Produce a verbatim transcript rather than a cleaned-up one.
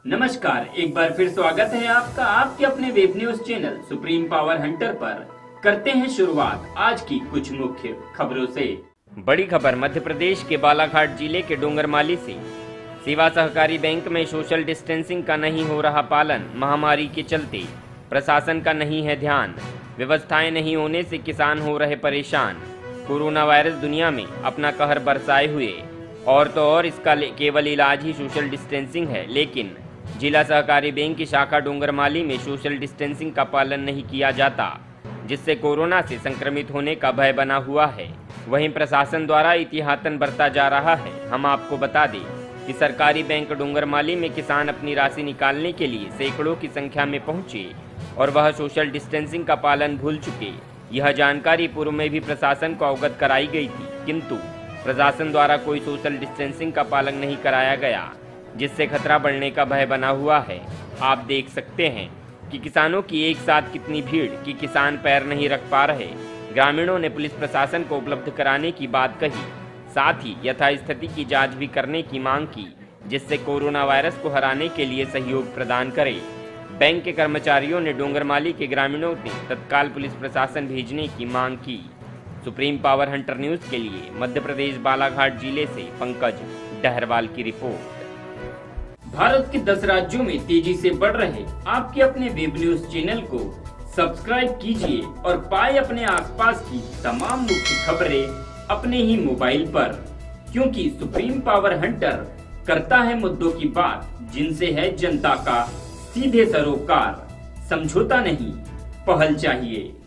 नमस्कार, एक बार फिर स्वागत है आपका आपके अपने web news channel supreme power hunter पर। करते हैं शुरुआत आज की कुछ मुख्य खबरों से। बड़ी खबर मध्य प्रदेश के बालाघाट जिले के डोंगरमाली से। सेवा सहकारी बैंक में सोशल डिस्टेंसिंग का नहीं हो रहा पालन। महामारी के चलते प्रशासन का नहीं है ध्यान। व्यवस्थाएं नहीं होने से किसान हो रहे परेशान। कोरोना वायरस दुनिया में अपना कहर बरसाए हुए और तो और इसका केवल इलाज ही सोशल डिस्टेंसिंग है, लेकिन जिला सहकारी बैंक की शाखा डोंगरमाली में सोशल डिस्टेंसिंग का पालन नहीं किया जाता, जिससे कोरोना से संक्रमित होने का भय बना हुआ है। वहीं प्रशासन द्वारा एहतियातन बरता जा रहा है। हम आपको बता दें कि सरकारी बैंक डोंगरमाली में किसान अपनी राशि निकालने के लिए सैकड़ों की संख्या में पहुंचे और वह सोशल डिस्टेंसिंग का पालन भूल चुके। यह जानकारी पूर्व में भी प्रशासन को अवगत कराई गई थी, किंतु प्रशासन द्वारा कोई सोशल डिस्टेंसिंग का पालन नहीं कराया गया, जिससे खतरा बढ़ने का भय बना हुआ है। आप देख सकते हैं कि किसानों की एक साथ कितनी भीड़ कि किसान पैर नहीं रख पा रहे। ग्रामीणों ने पुलिस प्रशासन को उपलब्ध कराने की बात कही, साथ ही यथास्थिति की जांच भी करने की मांग की, जिससे कोरोना वायरस को हराने के लिए सहयोग प्रदान करे। बैंक के कर्मचारियों ने डोंगरमाली के ग्रामीणों ने तत्काल पुलिस प्रशासन भेजने की मांग की। सुप्रीम पावर हंटर न्यूज के लिए मध्य प्रदेश बालाघाट जिले से पंकज डहरवाल की रिपोर्ट। भारत के दस राज्यों में तेजी से बढ़ रहे आपके अपने वेब न्यूज चैनल को सब्सक्राइब कीजिए और पाए अपने आसपास की तमाम मुख्य खबरें अपने ही मोबाइल पर, क्योंकि सुप्रीम पावर हंटर करता है मुद्दों की बात, जिनसे है जनता का सीधे सरोकार। समझौता नहीं, पहल चाहिए।